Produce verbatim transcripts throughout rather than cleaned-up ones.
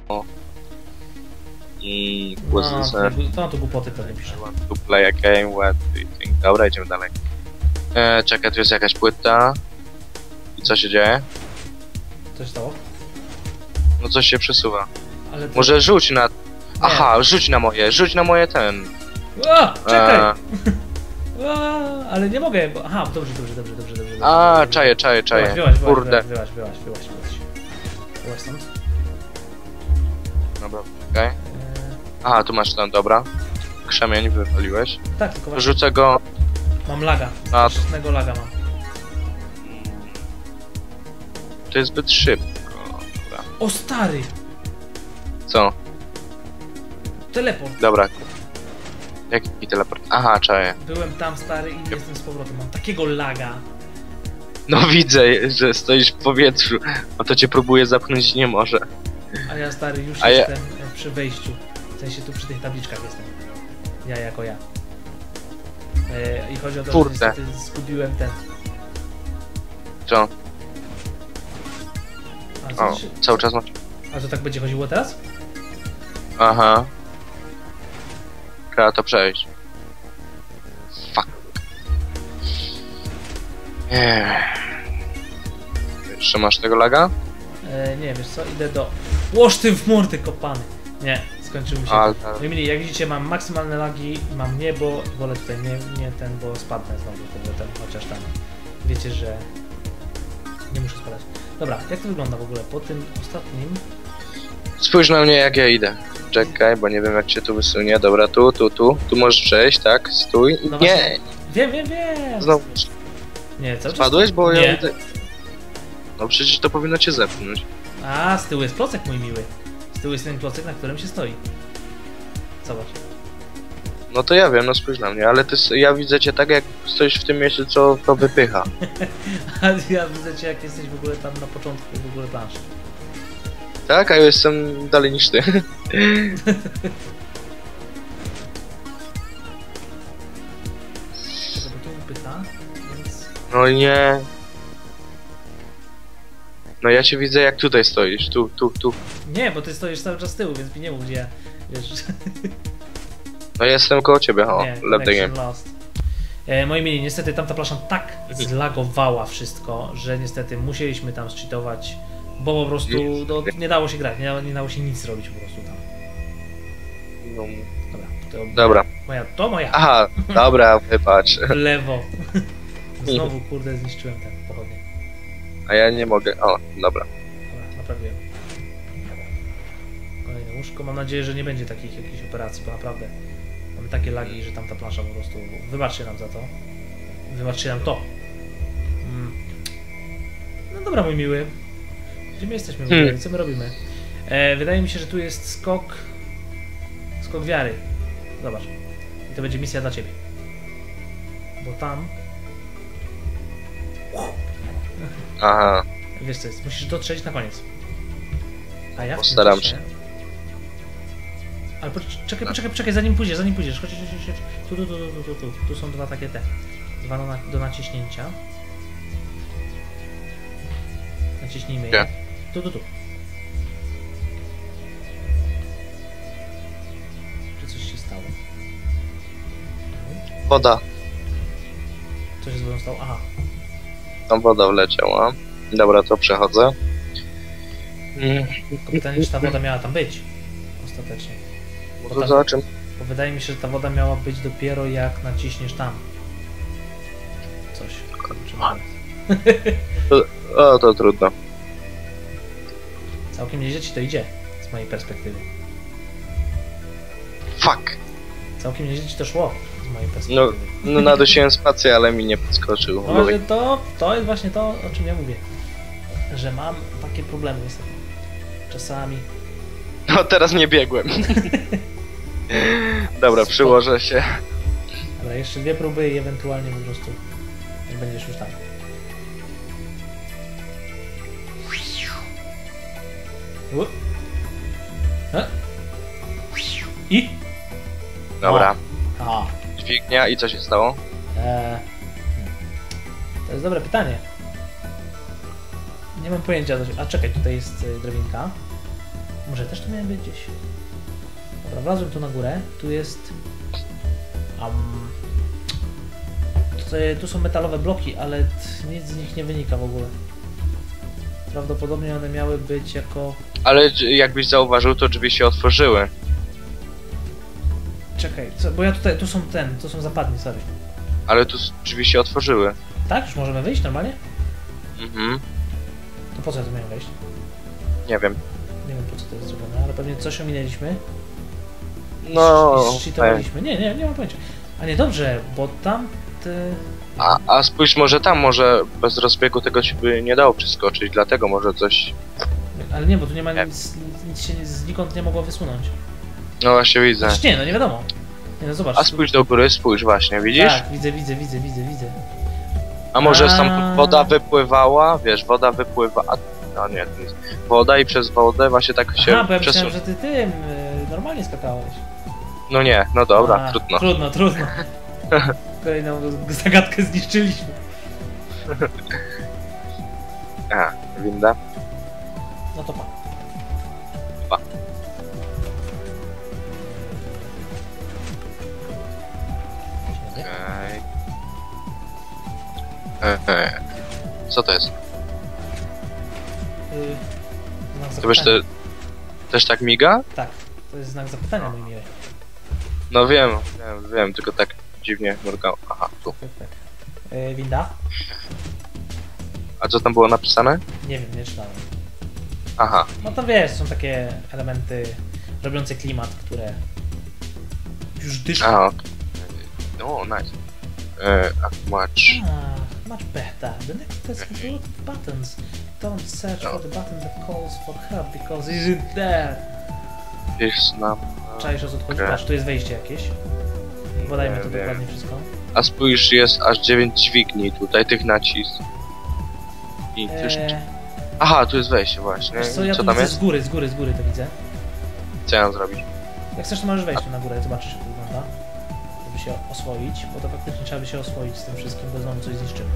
I No, user. to na to głupoty pewnie pisze. I want to play a game what do you think? Dobra, idziemy dalej. E, czekaj, tu jest jakaś płyta. I co się dzieje? Co się stało? No coś się przesuwa. Ale to... Może rzuć na... Aha, rzuć na moje, rzuć na moje ten. A, czekaj! E, A, ale nie mogę, bo... Aha, dobrze, dobrze, dobrze, dobrze, dobrze. a, dobrze. czaję, czaję, czaję. Wyłaź, wyłaź, Kurde. wyłaź, wyłaź, wyłaź, wyłaź. Wyłaź stąd. Dobra, okej. Eee, Aha, tu masz ten, dobra. Krzemień wywaliłeś. tak, tylko właśnie Rzucę go... mam laga. A, Strasznego laga mam. to jest zbyt szybko. Dobra. O stary! Co? Teleport. Dobra. Jaki teleport? Aha, czaję. Byłem tam stary i jestem z powrotem. Mam takiego laga. No widzę, że stoisz w powietrzu. A to cię próbuje zapchnąć nie może. A ja stary już A ja- jestem ja... przy wejściu. W sensie tu przy tych tabliczkach jestem. Ja jako ja. E, I chodzi o to, Kurde. że niestety zgubiłem ten. Co? A, co O, się... cały czas masz... A to tak będzie chodziło teraz? Aha. Trzeba to przejść. Fuck. Eee. Jeszcze masz tego laga? E, nie, wiesz co, idę do... Łoż ty w mordy kopany! Nie, skończył mi się. A, No i mili, jak widzicie mam maksymalne lagi, mam niebo, wolę tutaj nie, nie ten, bo spadnę znowu powrotem, chociaż tam wiecie, że nie muszę spadać. Dobra, jak to wygląda w ogóle po tym ostatnim? Spójrz na mnie jak ja idę. Czekaj, bo nie wiem jak cię tu wysunie. Dobra, tu, tu, tu. Tu możesz przejść, tak? Stój. No Nie! właśnie. Wiem, wiem, wiem! Znowu Nie, cały czas... spadłeś, bo nie. ja widzę... No przecież to powinno cię zepchnąć. A, z tyłu jest klocek, mój miły. Z tyłu jest ten klocek, na którym się stoi. Zobacz. No to ja wiem, no spójrz na mnie, ale ty, s- ja widzę cię tak jak stoisz w tym miejscu, co to wypycha. A ja widzę cię, jak jesteś w ogóle tam na początku w ogóle planszy. Tak? A ja jestem dalej niż ty. Czekaj, bo tu pyta, więc... No nie. No ja cię widzę jak tutaj stoisz, tu, tu, tu. Nie, bo ty stoisz cały czas z tyłu, więc mi nie mów, gdzie ja... Wiesz... No ja jestem koło ciebie, o, nie, left the connection game. lost. E, moi mili, niestety tamta plasza tak zlagowała wszystko, że niestety musieliśmy tam zcheatować, bo po prostu no, nie dało się grać, nie dało, nie dało się nic zrobić po prostu tam. No. Dobra, to Dobra. moja, to moja. Aha, dobra, wybacz. W lewo. Znowu, kurde, zniszczyłem ten pochodnie. A ja nie mogę, o, dobra. Dobra, naprawiłem. Kolejne łóżko. Mam nadzieję, że nie będzie takich jakichś operacji, bo naprawdę mamy takie lagi, że tamta plansza po prostu... Wybaczcie nam za to. Wybaczcie nam to. Mm. No dobra, mój miły. Gdzie my jesteśmy w ogóle? Hmm. Co my robimy? E, wydaje mi się, że tu jest skok... Skok wiary. Zobacz. I to będzie misja dla ciebie. Bo tam... Aha, Wiesz co jest, musisz dotrzeć na koniec. A ja w tym Postaram czasie- się. Ale poczekaj, czekaj, poczekaj, poczekaj, zanim pójdziesz, zanim pójdziesz. Chodź, chodź, chodź, chodź. Tu, tu, tu, tu, tu, tu. Tu są dwa takie te. Dwa do, na, do naciśnięcia. Naciśnijmy je. Gdzie? Tu, tu, tu. Czy coś się stało? woda. Co się z wodą stało? Aha. Tam woda wleciała. Dobra, to przechodzę. Mm, Tylko pytanie, czy ta woda miała tam być. Ostatecznie. no Bo to tam- zobaczymy. Bo wydaje mi się, że ta woda miała być dopiero jak naciśniesz tam. Coś. Kurczę, moment. O, to trudno. Całkiem nieźle ci to idzie, z mojej perspektywy. Fuck! Całkiem nieźle ci to szło, z mojej No, perspektywy. no nadusiłem spację, ale mi nie podskoczył. No, ale to, to jest właśnie to, o czym ja mówię. Że mam takie problemy niestety. Czasami. No teraz nie biegłem. Dobra, przyłożę się. Dobra, jeszcze dwie próby i ewentualnie po prostu jak będziesz już tam. U. E? I? Dobra. Aha. Dźwignia i co się stało? Eee, to jest dobre pytanie. Nie mam pojęcia. A czekaj, tutaj jest y, drabinka. Może też tu miałem być gdzieś. Dobra, wlazłem tu na górę. Tu jest... Um, tutaj, tu są metalowe bloki, ale t, nic z nich nie wynika w ogóle. Prawdopodobnie one miały być jako... Ale jakbyś zauważył, to drzwi się otworzyły. Czekaj, co, bo ja tutaj... Tu są ten, tu są zapadnie, sorry. Ale tu drzwi się otworzyły. Tak? Już możemy wyjść normalnie? Mhm. To po co ja tu miałem wejść? Nie wiem. Nie wiem po co to jest zrobione, ale pewnie coś ominęliśmy. No... I zcheatowaliśmy. Nie, nie, nie mam pojęcia. A nie, dobrze, bo tam... Te... A, a spójrz, może tam, może bez rozbiegu tego ci by nie dało przeskoczyć, dlatego może coś... Ale nie, bo tu nie ma Nie. nic, nic się znikąd nie mogło wysunąć. No właśnie widzę. Znaczy nie, no nie wiadomo. Nie no zobacz. A spójrz do góry, spójrz właśnie, widzisz? Tak, widzę, widzę, widzę, widzę, widzę. A może A. stamtąd woda wypływała, wiesz, woda wypływa... A, no nie, to jest... Woda i przez wodę właśnie tak się Aha, bo ja przesuwa. myślałem, że ty tym y, normalnie skakałeś. No nie, no dobra, A, trudno. Trudno, trudno. Kolejną zagadkę zniszczyliśmy. A, winda. No to pa. Pa. Dzień dobry. Okej. E, e. Co to jest? Y, znak To wiesz, zapytania. to też tak miga? Tak, to jest znak zapytania, mój miły. No wiem, wiem, wiem, tylko tak dziwnie mrugał. Aha, tu. Tak, tak. Y, winda? A co tam było napisane? Nie wiem, nie czytałem. Aha. No to wiesz, są takie elementy robiące klimat, które już dyszą. A, okej. No, nice. E, a much. Ah, much better. The next test is look at the buttons. Don't search for the button that calls for help because it isn't there. Jest nam. Czaisz o co chodzi? Okej. Patrz, tu jest wejście jakieś. Podajmy to Nie wiem. dokładnie wszystko. A spójrz, jest aż dziewięć dźwigni tutaj, tych nacisków. I też... Eee, Aha, tu jest wejście właśnie. wiesz co, I ja co tu tam widzę jest? z góry, z góry, z góry to widzę. Co ja mam zrobić? Jak chcesz, to możesz wejść tu na górę, zobaczysz jak to wygląda. Żeby się oswoić, bo to faktycznie trzeba by się oswoić z tym wszystkim, bo znowu coś zniszczymy.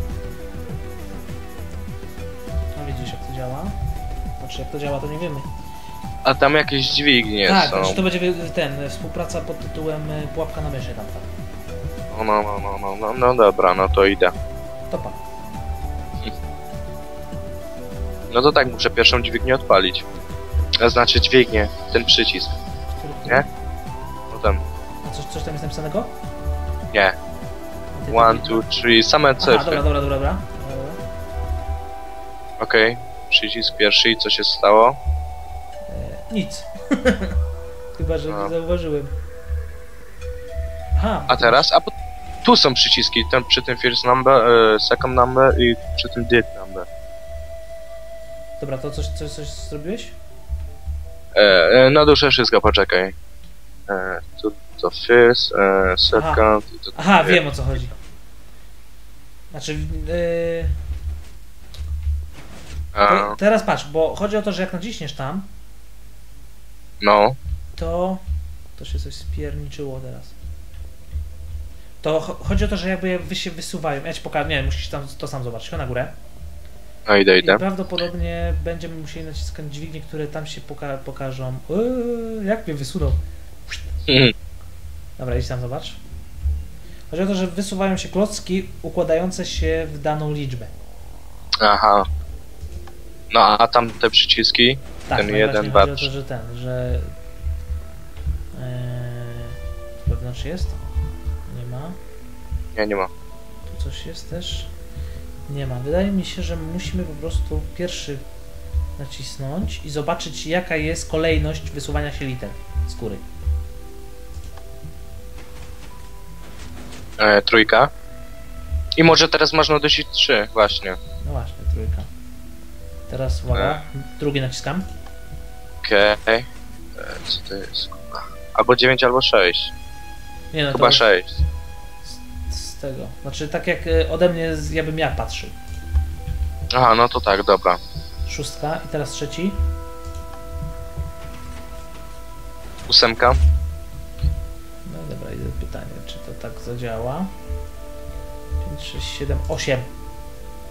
No widzisz jak to działa? Znaczy jak to działa, to nie wiemy. A tam jakieś dźwignie Tak, są. znaczy to będzie wy- ten, współpraca pod tytułem y, Pułapka na myszy tam, tak. No, no, no, no, no, no, no dobra, no to idę. To pa. No to tak, muszę pierwszą dźwignię odpalić. A znaczy dźwignię, ten przycisk. Który, który? Nie? No tam, A coś, coś tam jest napisanego? nie. A ty- One, two, three, same Aha, cyfry. dobra, dobra, dobra, dobra. Dobra. Okej, przycisk pierwszy i co się stało? E, nic. Chyba, że No. nie zauważyłem. Aha. A teraz? A po... tu są przyciski, ten, przy tym first number, e, second number i przy tym date number. Dobra, to coś, coś, coś zrobiłeś? E, e, na duszę wszystko, poczekaj. E, tu to first, e, second... i To, Aha, wiem o co chodzi. Znaczy, yy, A, te, teraz patrz, bo chodzi o to, że jak naciśniesz tam, no, to... To się coś spierniczyło teraz. To cho- chodzi o to, że jakby wy się wysuwają. Ja ci pokażę, nie, musisz tam to sam zobaczyć. Chodź na górę. no idę, I idę. prawdopodobnie będziemy musieli naciskać dźwignie, które tam się poka pokażą. Eee, jak mnie wysunął? Dobra, idź tam zobacz. Chodzi o to, że wysuwają się klocki układające się w daną liczbę. Aha. No a tam te przyciski? Tak, Ten no i jeden, właśnie dwa, chodzi o to, trzy. że ten, że... Eee, wewnątrz jest? Nie ma. Nie, nie ma. Tu coś jest też? Nie ma. Wydaje mi się, że musimy po prostu pierwszy nacisnąć i zobaczyć, jaka jest kolejność wysuwania się liter z góry. E, trójka. I może teraz można dusić trzy, właśnie. No właśnie, trójka. Teraz uwaga, drugi naciskam. Okej. E, co to jest? Albo dziewięć, albo sześć. Nie no, to Chyba już sześć. z, z tego. Znaczy tak jak y, ode mnie, z- ja bym ja patrzył. Aha, no to tak, dobra. Szóstka i teraz trzeci. Ósemka. No i dobra, idę pytanie, czy to tak zadziała. pięć, sześć, siedem, osiem.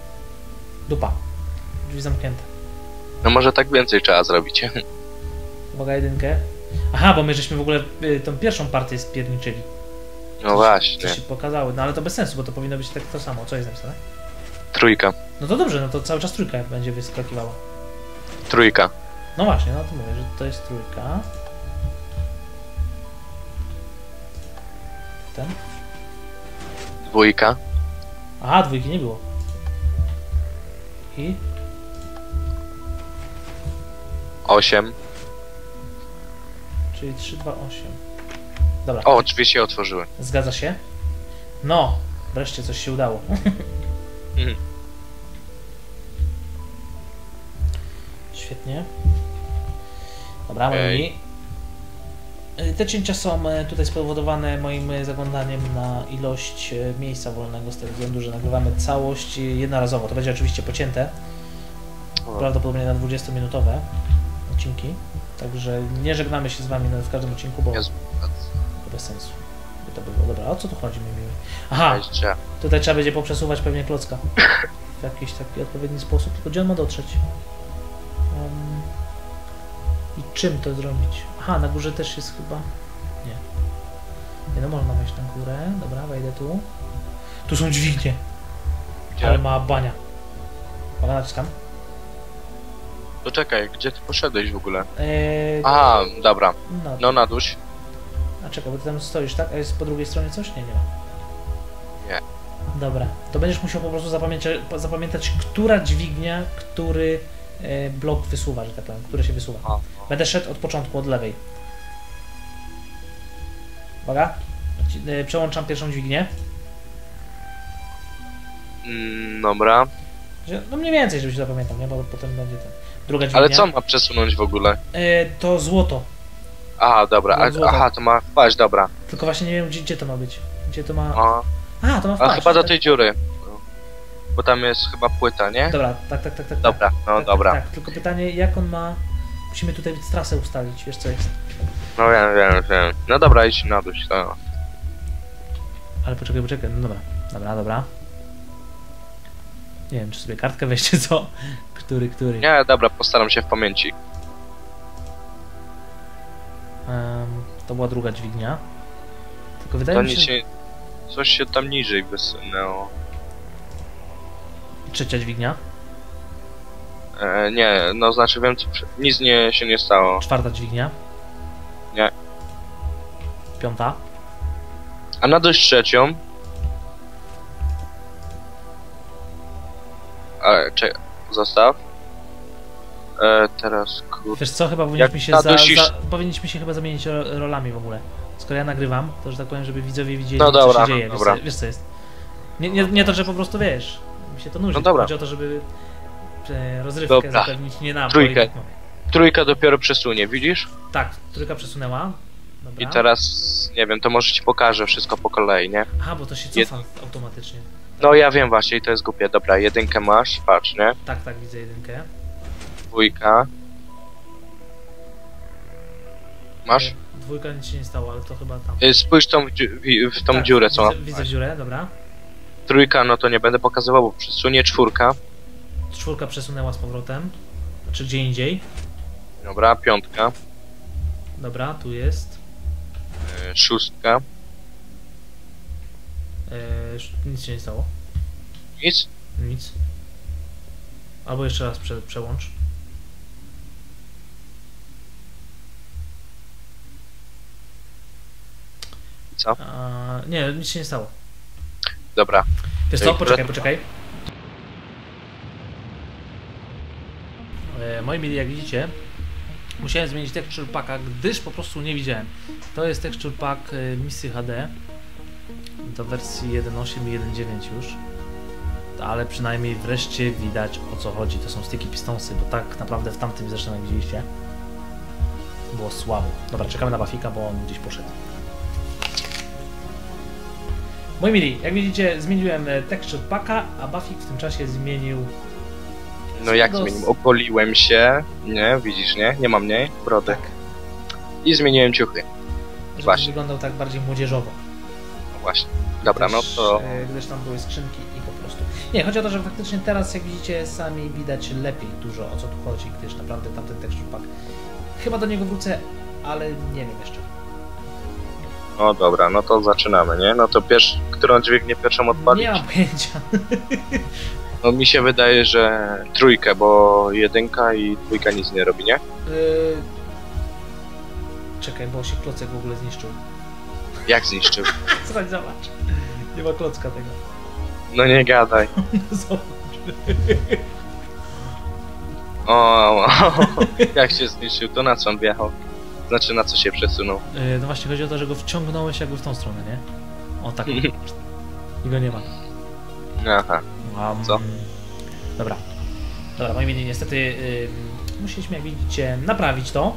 Dupa. Drzwi zamknięte. No może tak więcej trzeba zrobić. Uwaga, jedynkę. Aha, bo my żeśmy w ogóle y, tą pierwszą partię spierniczyli. No Coś, właśnie. coś się pokazały, no ale to bez sensu, bo to powinno być tak to samo. Co jest napisane? Trójka. No to dobrze, no to cały czas trójka będzie wyskakiwała. Trójka. No właśnie, no to mówię, że to jest trójka. Ten? Dwójka. Aha, dwójki nie było. I? Osiem. Czyli trzy, dwa, osiem. Dobra. O, drzwi się otworzyły. Zgadza się? No, wreszcie coś się udało. Mhm. Świetnie. Dobra, moi Ej. mili. Te cięcia są e, tutaj spowodowane moim e, zaglądaniem na ilość e, miejsca wolnego z tego względu, że nagrywamy całość e, jednorazowo. To będzie oczywiście pocięte, O, prawdopodobnie na dwudziestominutowe odcinki. Także nie żegnamy się z wami na- w każdym odcinku, bo Jezu. to bez sensu. By to było. Dobra, o co tu chodzi, moi mili? Aha, Jeszcze. tutaj trzeba będzie poprzesuwać pewnie klocka w jakiś taki odpowiedni sposób. Tylko gdzie on ma dotrzeć? Um, I czym to zrobić? Aha, na górze też jest chyba... Nie. Nie no, można wejść na górę. Dobra, wejdę tu. Tu są dźwignie. Gdzie? Ale ma bania. Uwaga, naciskam. To czekaj, gdzie ty poszedłeś w ogóle? Eee, Aha, dobra. no, No na duś. a czekaj, bo ty tam stoisz, tak? A jest po drugiej stronie coś? Nie, nie ma. Nie. Dobra, to będziesz musiał po prostu zapamiętać, zapamiętać która dźwignia, który e, blok wysuwa, że tak powiem, który się wysuwa. O, Będę szedł od początku, od lewej. Uwaga. Ci- e, Przełączam pierwszą dźwignię. Mm, dobra. Że- No mniej więcej, żebyś zapamiętał, nie? Bo potem będzie ten. Druga dźwignia. Ale co ma przesunąć w ogóle? E, to złoto. Aha, dobra. No, A, złoto. aha, to ma wpaść, dobra. Tylko właśnie nie wiem, gdzie, gdzie to ma być. Gdzie to ma... O, A, to ma a wpaść. chyba do tak? tej dziury. Bo tam jest chyba płyta, nie? Dobra, tak, tak, tak, tak. Dobra, no tak, dobra. Tak, tak, tylko pytanie, jak on ma... Musimy tutaj trasę ustalić, wiesz co jest. No wiem, wiem, wiem. No dobra, idź na duś, to. Ale poczekaj, poczekaj, no dobra. Dobra, dobra. Nie wiem, czy sobie kartkę weźcie, co? Który, który? Nie, dobra, postaram się w pamięci. Um, to była druga dźwignia. Tylko wydaje To mi nic się... się... Coś się tam niżej wysunęło. Trzecia dźwignia. E, nie, no znaczy wiem co... przy- Nic nie, się nie stało. Czwarta dźwignia. Nie. Piąta. A na dość trzecią... Ale, czekaj, zostaw. E, teraz, kur... Wiesz co, chyba powinniśmy Jak się, za, nadusisz- za, powinniśmy się chyba zamienić ro, rolami w ogóle. Skoro ja nagrywam, to że tak powiem, żeby widzowie widzieli, No co dobra, się dzieje. no Wiesz, dobra. co, wiesz co jest? Nie, nie, nie to, że po prostu wiesz, mi się to nudzi. No dobra. Chodzi o to, żeby e, rozrywkę Dobra. zapewnić nie nam. bo Trójkę. i tak, no. Trójka dopiero przesunie, widzisz? Tak, trójka przesunęła. Dobra. I teraz, nie wiem, to może ci pokażę wszystko po kolei, nie? Aha, bo to się cofa automatycznie. No ja wiem właśnie i to jest głupie. Dobra, jedynkę masz, patrz, nie? Tak, tak, widzę jedynkę. Dwójka. Masz? E, Dwójka nic się nie stało, ale to chyba tam. Y, Spójrz tą, w dziu- wi- w tą Tak, dziurę, co widzę, ma. widzę dziurę, dobra. Trójka, no to nie będę pokazywał, bo przesunie czwórka. Czwórka przesunęła z powrotem. Znaczy gdzie indziej. Dobra, piątka. Dobra, tu jest. Y, szóstka. E, sz- nic się nie stało. Nic? Nic. Albo jeszcze raz prze, przełącz. I co? A, nie, nic się nie stało. Dobra. Wiesz co? Ej, Poczekaj, które- poczekaj. E, moi mili, jak widzicie, musiałem zmienić texture packa, gdyż po prostu nie widziałem. To jest texture pack e, misji H D do wersji jeden osiem i jeden dziewięć już. Ale przynajmniej wreszcie widać, o co chodzi. To są sticky pistonsy, bo tak naprawdę w tamtym zresztą jak widzieliście było słabo. Dobra, czekamy na Buffika, bo on gdzieś poszedł. Moi mili, jak widzicie, zmieniłem e, texture packa, a Buffik w tym czasie zmienił... No jak Dos- zmieniłem? Ogoliłem się. Nie, widzisz, nie? Nie mam mniej brody. Tak, I zmieniłem ciuchy. żeby Właśnie. wyglądał tak bardziej młodzieżowo. No właśnie. Dobra, no Gdyż, to... e, Gdyż tam były skrzynki i po prostu... Nie, chodzi o to, że faktycznie teraz, jak widzicie, sami widać lepiej dużo, o co tu chodzi, gdyż naprawdę tamten texture pack Chyba do niego wrócę, ale nie wiem jeszcze. No dobra, no to zaczynamy, nie? No to pierwszy, którą dźwignię pierwszą odpalić? Nie mam pojęcia. No mi się wydaje, że trójkę, bo jedynka i dwójka nic nie robi, nie? Yy... Czekaj, bo się klocek w ogóle zniszczył. Jak zniszczył? Słuchaj, zobacz. Nie ma klocka tego. No nie gadaj. Zobacz. O, o, jak się zniszczył, to na co on wjechał? Znaczy na co się przesunął? Yy, no właśnie chodzi o to, że go wciągnąłeś jakby w tą stronę, nie? O tak. I go nie ma. Aha. Um, Co? Dobra. Dobra, moi mili, niestety yy, musieliśmy, jak widzicie, naprawić to.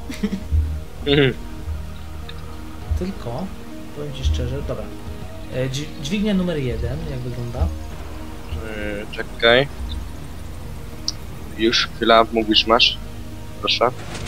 Tylko, powiem ci szczerze, dobra. Yy, dź dźwignia numer jeden, jak wygląda? Yy, czekaj. Już chwila, mówisz, masz? Proszę.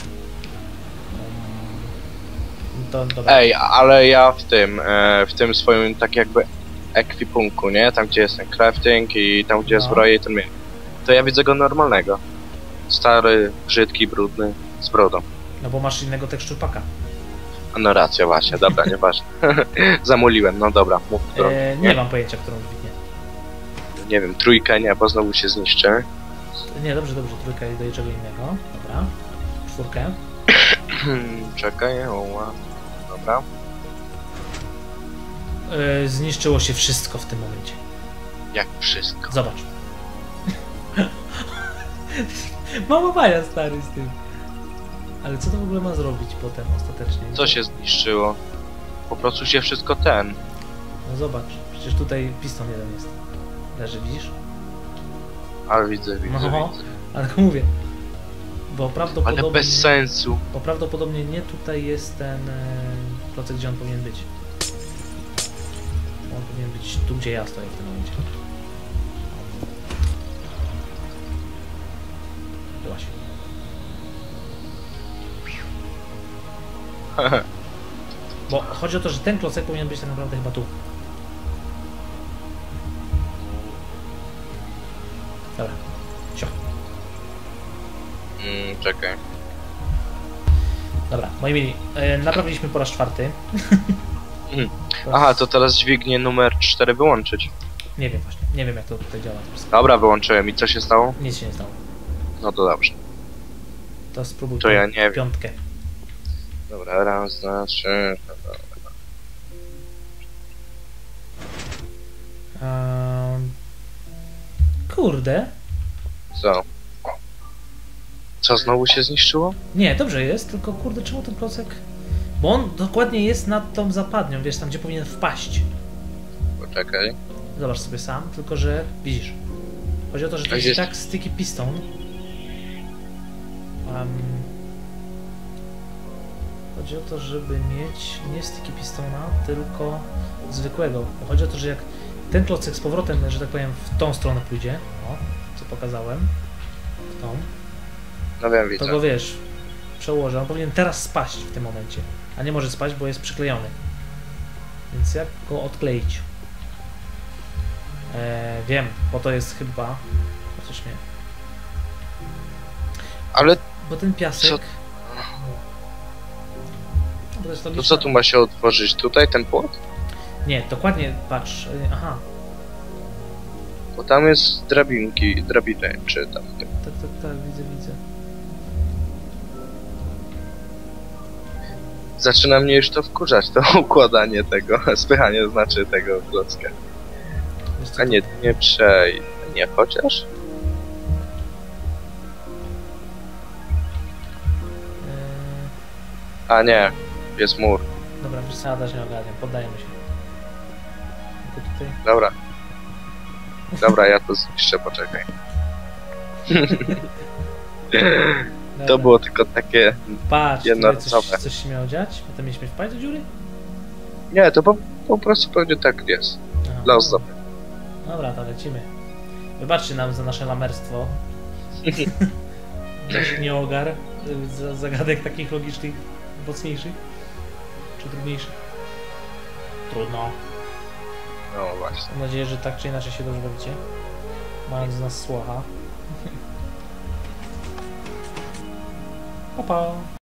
To, dobra. Ej, ale ja w tym, e, w tym swoim tak jakby ekwipunku, nie? Tam gdzie jest ten crafting i tam gdzie No. zbroje i ten miecz. To ja widzę go normalnego. Stary, brzydki, brudny, z brodą. No bo masz innego teksturpaka. A no racja właśnie, dobra, nieważne. Zamuliłem, no dobra, mów którą. E, nie mam pojęcia, którą dźwignię. Nie wiem, trójkę nie, bo znowu się zniszczy. Nie, dobrze, dobrze, trójka i do czego innego. Dobra. Czwórkę. Czekaj, oła. Dobra. E, zniszczyło się wszystko w tym momencie. Jak wszystko. Zobacz. Mama baja, stary, z tym. Ale co to w ogóle ma zrobić potem ostatecznie? Co się zniszczyło? Po prostu się wszystko ten. No zobacz, przecież tutaj piston jeden jest. Leży, widzisz? Ale widzę, widzę, No, widzę. ale mówię. Bo prawdopodobnie... Ale bez sensu. Bo prawdopodobnie nie tutaj jest ten e, klocek, gdzie on powinien być. On powinien być tu, gdzie ja stoję w tym momencie. Była się. Bo chodzi o to, że ten klocek powinien być tak naprawdę chyba tu. Dobra. Cio. Mm, czekaj. Dobra, moi mili, e, naprawiliśmy po raz czwarty. Mhm. Aha, to teraz dźwignię numer cztery wyłączyć. Nie wiem właśnie, nie wiem jak to tutaj działa. Dobra, wyłączyłem. I co się stało? Nic się nie stało. No to dobrze. To spróbuj To ja nie wiem. piątkę. Dobra, raz, dwa, trzy. Um, kurde. Co? Co, znowu się zniszczyło? Nie, dobrze jest, tylko kurde, czemu ten klocek... Bo on dokładnie jest nad tą zapadnią, wiesz, tam gdzie powinien wpaść. Poczekaj. Zobacz sobie sam, tylko że widzisz. Chodzi o to, że to Tak jest jest. tak sticky piston. Um, chodzi o to, żeby mieć nie sticky pistona, tylko zwykłego. Bo chodzi o to, że jak ten klocek z powrotem, że tak powiem, w tą stronę pójdzie, o, co pokazałem, w tą, No wiem, to widzę. go wiesz, przełożę. On powinien teraz spaść w tym momencie, a nie może spaść, bo jest przyklejony. Więc jak go odkleić? Eee, wiem, bo to jest chyba... Chociaż nie. Ale Bo ten piasek... Co? No, bo to jest to logiczne. co tu ma się otworzyć? Tutaj ten płot? Nie, dokładnie, patrz. Yy, aha, Bo tam jest drabinki, drabiny, czy tam. tak, tak, tak, widzę, widzę. Zaczyna mnie już to wkurzać, to układanie tego, spychanie znaczy tego klocka. Wiesz co, A nie, nie przej... Nie, chociaż? Yy, A nie, jest mur. dobra, wiesz co, Adaś nie ogarniam, poddajemy się. Tylko tutaj... Dobra. Dobra, ja to zniszczę, poczekaj. Dobra. To było tylko takie... Patrz, tutaj jednorazowe. coś, coś się miało dziać? Potem mieliśmy wpaść do dziury? Nie, to po, po prostu pewnie tak jest. Aha, Dla dobra. ozdoby. Dobra, to lecimy. Wybaczcie nam za nasze lamerstwo. Za nieogar, za zagadek takich logicznych, mocniejszych czy trudniejszych. Trudno. No właśnie. Mam nadzieję, że tak czy inaczej się dobrze bawicie. Mając z nas słucha. Pa, pa.